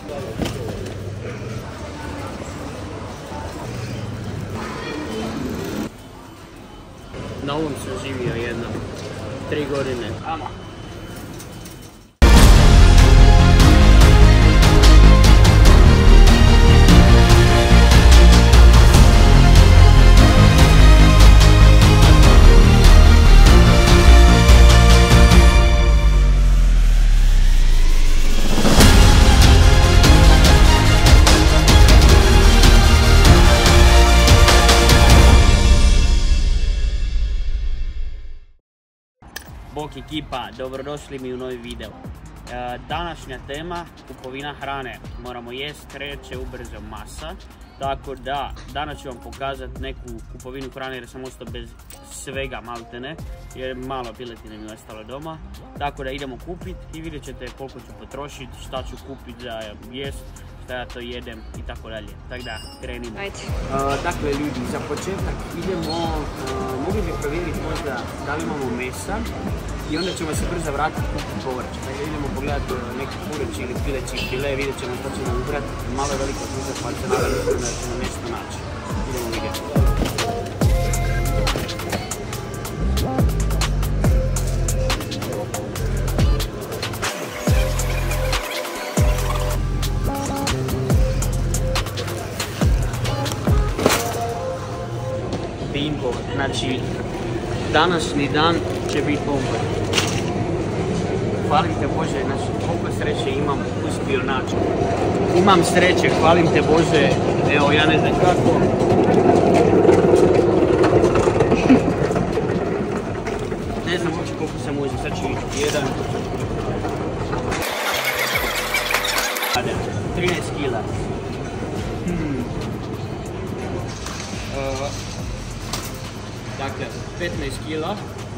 Na ovom sam živio jedno 3 godine. Amo. Bok ekipa, dobrodošli mi u novi video. Današnja tema, kupovina hrane. Moramo jest, kreće ubrzo masa. Tako da, danas ću vam pokazati neku kupovinu hrane jer sam ostao bez svega maltene. Jer malo piletine mi je ostalo doma. Tako da idemo kupiti i vidjet ćete koliko ću potrošiti, šta ću kupiti za jest, šta ja to jedem i tako dalje. Tako da, krenimo. Dakle ljudi, za početak idemo, mogli bi provjeriti možda da li imamo mesa i onda ćemo se brzo vratiti kupiti povrće. Dakle, idemo pogledati neki pureći ili pileći file, vidjet ćemo što ćemo ubrati. Malo je veliko služa pa se nadam da ćemo nešto naći. Idemo vidjeti. Bingo, znači današnji dan će biti bomba. Hvalim te Bože, znači koliko sreće imam uspio naći. Imam sreće, hvalim te Bože, evo ja ne znam kako. Ne znam uopće koliko se može, sad ću ići jedan. 13 kila. Dakle, 15 kila,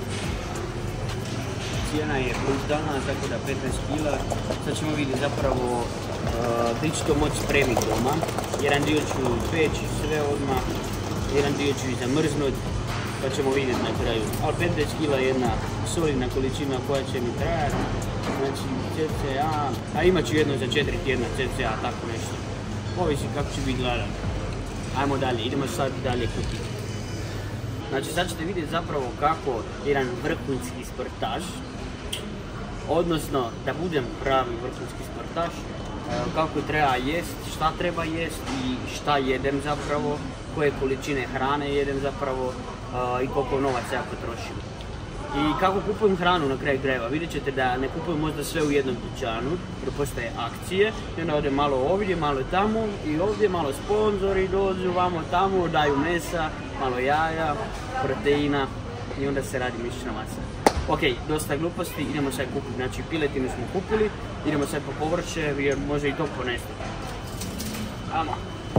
cijena je brutalna, tako da 15 kila. Sad ćemo vidjeti zapravo gdje ću to moći spremiti doma. Jedan dio ću peći sve odmah, jedan dio ću i zamrznut, pa ćemo vidjeti na kraju. Ali 15 kila je jedna solidna količina koja će mi trajati. Znači, cca, a imat ću jedno za 4 tjedna, cca, tako nešto. Ovisi kako će biti gladan. Ajmo dalje, idemo sad dalje kupiti. Znači sad ćete vidjeti zapravo kako jedan vrhunski sportaš, odnosno da budem pravi vrhunski sportaš, kako treba jest, šta treba jest i šta jedem zapravo, koje količine hrane jedem zapravo i koliko novaca ja potrošim. I kako kupujem hranu na kraju krajeva, vidjet ćete da ne kupujem možda sve u jednom dućanu, jer postoje akcije, i onda odem malo ovdje, malo tamo i ovdje, malo sponzori dođu, vamo tamo, daju mesa, malo jaja, proteina i onda se radi mišićna masa. Ok, dosta gluposti, idemo sad kupiti, znači piletinu smo kupili, idemo sad po povrće jer može i to ponesti. Ajmo.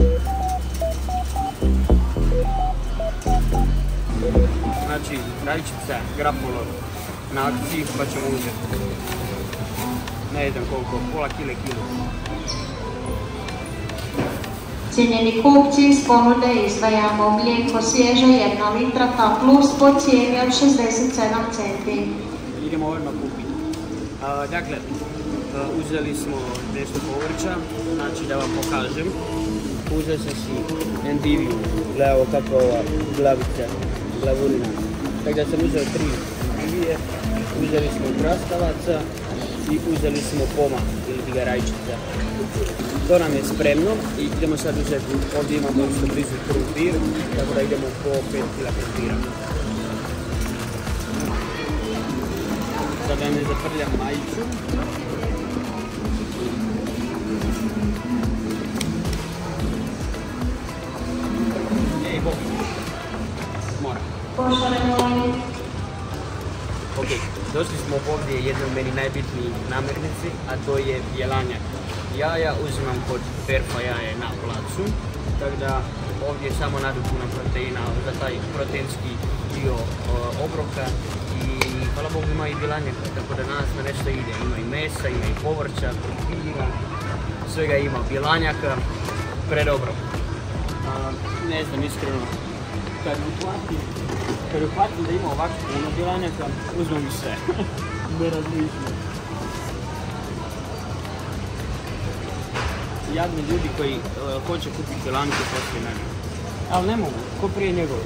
Znači, rajčica, grapolov na akciji pa ćemo uzeti. Ne znam koliko, pola kile. Cijenjeni kupci, iz ponude izdvajamo mlijeko svježe 1 litra K plus po cijeni od 67 centi. Idemo odmah kupiti. Dakle, uzeli smo nešto povrća, znači da vam pokažem. Uzeo sam si endiviju, gledaj ovo kako ova glavica, glavurina. Tako da sam uzeo 3 endivije, uzeli smo krastavaca i uzeli smo poma ili garajčica. To nam je spremno i idemo sad uzeti, ovdje imamo isto blizu krumpir, tako da idemo po 5 kila krumpira. Sada ne zaprljam majicu. Ej, Bog. Mora. Ok, došli smo ovdje jednoj meni najbitnijih namirnici, a to je bjelanjak. Jaja uzimam kod Perfa jaje na placu, tako da ovdje je samo nadopuna proteina za taj proteinski dio obroka i hvala Bogu ima i bjelanjaka, tako da danas na nešto ide. Ima i mesa, ima i povrća, krumpira, svega ima, bjelanjaka, predobro. Ne znam iskreno, kad uhvatim da ima ovako puno bjelanjaka, uzmem sve, ne razmišljam. jadni ljudi koji hoće kupiti bjelanke poslije mene. Ali ne mogu, ko prije njegove.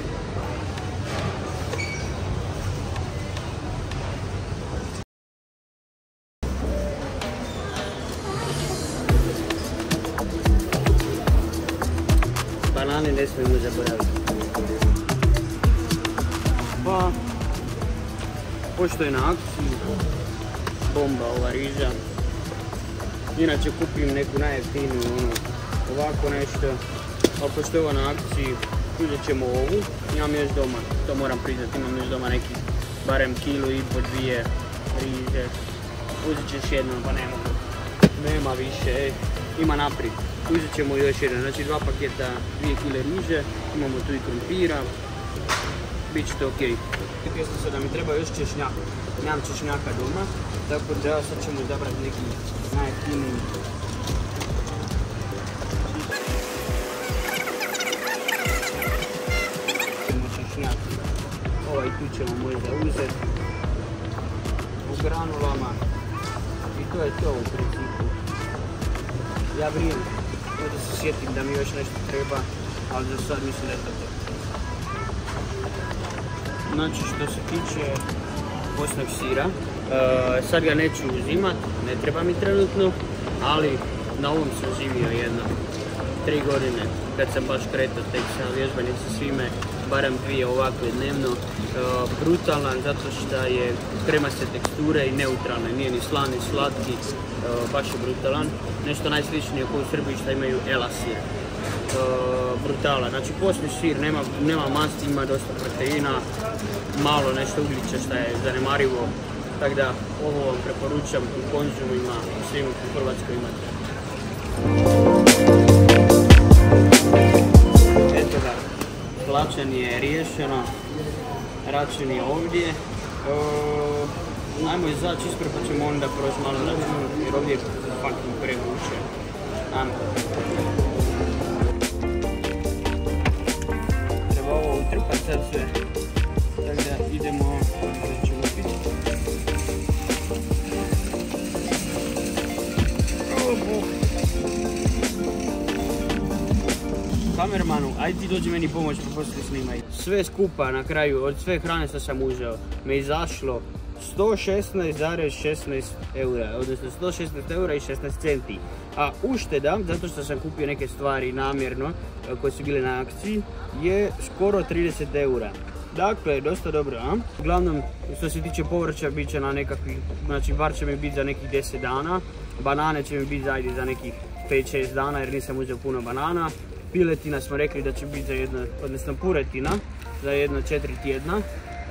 Banane ne smijemo zaboraviti. Pa, pošto je na akciji, bomba ova riža. Inače kupim neku najjeftiniju, ovako nešto, ali pošto je ovo na akciji, uzet ćemo ovu. Imam još doma, to moram priznati, imam još doma neki barem kilu i po dvije riže. Uzet ćeš jedno, pa ne mogu. Nema više, ima naprijed. Uzet ćemo još jedan, znači 2 paketa 2 kile riže, imamo tu i krumpira. Biće to ok. Pjesno se da mi treba još češnjak. Nemam češnjaka doma, tako da sad ćemo izabrati neki najjeftiniji. Češnjak. Ovaj tu ćemo možda uzeti u granulama i to je to u principu. Ja vrijem, možda se sjetim da mi još nešto treba, ali za sad mislim da je to to. Znači što se tiče postnog sira, sad ga neću uzimat, ne treba mi trenutno, ali na ovom sam živio jedno 3 godine kad sam baš kretao tek sa vježbanicom svime, barem 2 ovakve dnevno. Brutalan zato što je kremaste teksture i neutralne, nije ni slan ni slatki, baš je brutalan. Nešto najsličnije oko u Srbiji što imaju ela sir. Brutalan, znači postni sir, nema masti, ima dosta proteina, malo nešto ugljiča što je zanemarivo, tako da ovo vam preporučam u Konzumima, svim u Hrvatskoj imate. Eto ga, plaćanje je riješeno, račun je ovdje. Ajmo izaći ispred pa ćemo onda proći malo račun jer ovdje je fucking prevuče. Ajmo. Treba ovo utrpati sad sve, tako da idemo začupiti. Kamermanu, ajde ti dođi meni pomoć pa poslije snimaj. Sve skupa na kraju, od sve hrane što sam uzeo, me izašlo 116,16 eura, odnosno 116 eura i 16 centi. A ušteda, zato što sam kupio neke stvari namjerno koje su bile na akciji, je skoro 30 eura. Dakle, dosta dobro, a? Uglavnom, što se tiče povrća, bit će na nekakvih, znači bar će mi biti za nekih 10 dana. Banane će mi biti za nekih 5-6 dana jer nisam uzeo puno banana. Piletina smo rekli da će biti za jedno, odnosno puretina, za jedno 4 tjedna.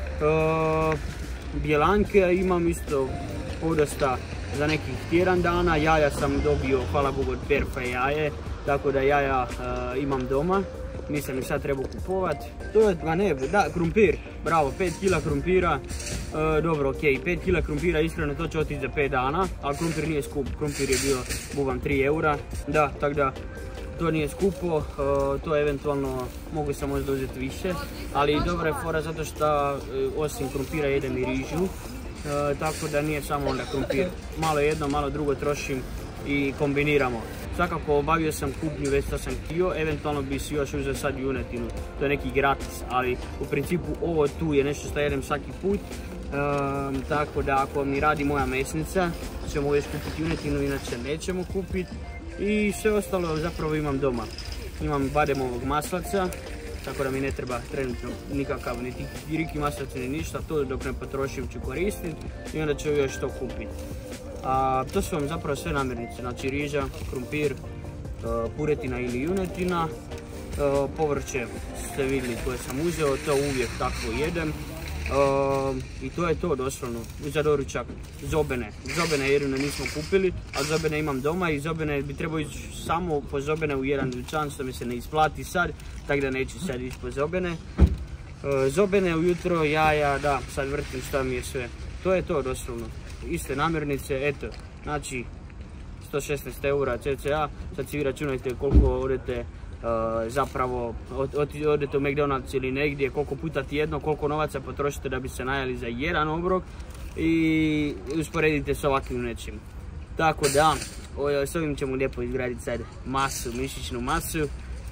Bjelanke imam isto podosta za nekih tjedan dana. Jaja sam dobio, hvala Bogu, od Perfa jaje, tako da jaja imam doma. Nisam ih sad trebao kupovat. To je, krumpir, bravo, 5 kila krumpira, dobro, ok, 5 kila krumpira, iskreno to će otići za 5 dana, ali krumpir nije skup, krumpir je bio, buvam, 3 eura, da, tako da, to nije skupo, to eventualno mogu sam možda uzeti više, ali dobra je fora zato što osim krumpira jedem i rižu, tako da nije samo onda krumpir, malo jedno, malo drugo trošim i kombiniramo. Svakako obavio sam kupnju, već što sam htio, eventualno bi si još uzeo sad junetinu, to je neki gratis, ali u principu ovo tu je nešto što jedem svaki put, tako da ako mi radi moja mesnica, ćemo uvijek kupiti junetinu, inače nećemo kupiti. I sve ostalo zapravo imam doma. Imam bademovog maslaca, tako da mi ne treba trenutno nikakav niti giriki maslaca ni ništa, to dok ne potrošim ću koristiti i onda ću još to kupiti. To su vam zapravo sve namirnice, znači riža, krumpir, puretina ili junetina, povrće ste vidjeli koje sam uzeo, to uvijek tako jedem. I to je to doslovno, za doručak, zobene jedino nismo kupili, a zobene imam doma i zobene bi trebao ići samo po zobene u jedan dućan što mi se ne isplati sad, tako da neću sad ići po zobene. Zobene ujutro, jaja, da, sad vrtim šta mi je sve, to je to doslovno, iste namirnice, eto, znači 116 eura cca, sad si vi računajte koliko odete zapravo odete u McDonald's ili negdje, koliko puta tjedno, koliko novaca potrošite da bi se najeli za jedan obrok i usporedite s ovakvim nečim. Tako da, s ovim ćemo lijepo izgraditi sad masu, mišićnu masu.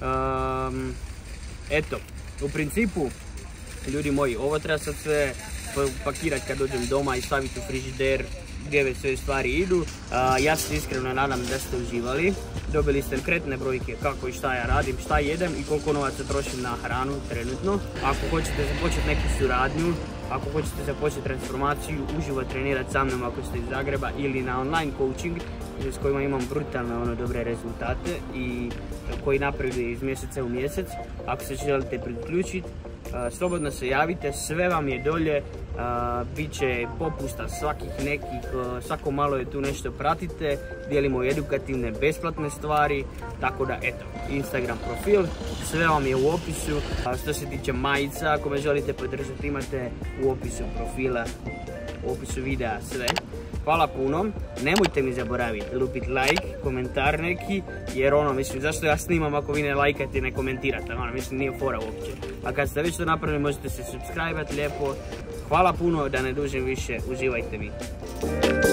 Eto, u principu, ljudi moji, ovo treba sad sve pakirati kad dođem doma i staviti u frižider gdje već sve stvari idu. Ja se iskreno nadam da ste uživali. Dobili ste konkretne brojke kako i šta ja radim, šta jedem i koliko novaca trošim na hranu trenutno. Ako hoćete započeti neku suradnju, ako hoćete započeti transformaciju, uživo trenirati sa mnom ako ste iz Zagreba ili na online coaching s kojima imam brutalne dobre rezultate i koji napreduju iz mjeseca u mjesec. Ako se želite priključiti, slobodno se javite, sve vam je dolje, bit će popusta svakih nekih, svako malo je tu nešto pratite, dijelimo edukativne, besplatne stvari, tako da eto, Instagram profil, sve vam je u opisu. Što se tiče majica, ako me želite podržati, imate u opisu profila, u opisu videa sve. Hvala puno, nemojte mi zaboraviti lupiti like, komentar neki, jer mislim, zašto ja snimam ako vi ne lajkate i ne komentirate, mislim, nije fora uopće. A kad ste već to napravili, možete se subscribe-ati lijepo. Hvala puno, da ne dužim više, uživajte vi.